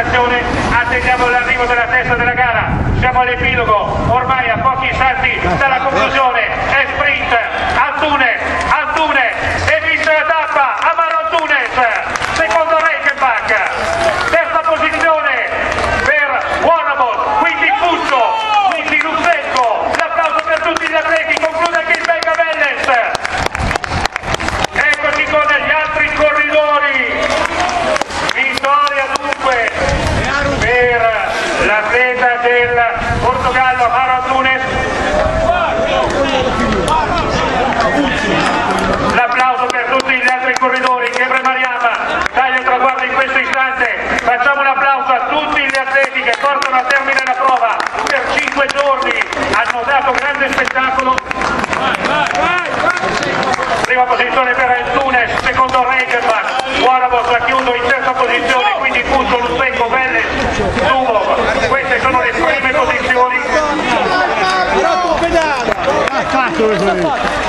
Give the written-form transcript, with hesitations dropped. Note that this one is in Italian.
preparazione, attendiamo l'arrivo della testa della gara, siamo all'epilogo, ormai a pochi istanti dalla conclusione, è sprint, Antunes, e vince la tappa, Amaro Antunes, secondo Reichenbach, terza posizione per Warramos, quindi Puccio, quindi Lusenko, l'applauso per tutti gli atleti, conclude anche il belga Welles. Eccoci con gli altri corridori, vittoria dunque per l'atleta del Portogallo Amaro Antunes, l'applauso per tutti gli altri corridori, Gebre Mariama taglia il traguardo in questo istante, facciamo un applauso a tutti gli atleti che portano a termine la prova per 5 giorni, hanno dato grande spettacolo. Prima posizione per Antunes, secondo Reichenbach, Warramos la chiudo in terza posizione, quindi Puccio, Lusenko, Welles, Zubov, queste sono le prime posizioni.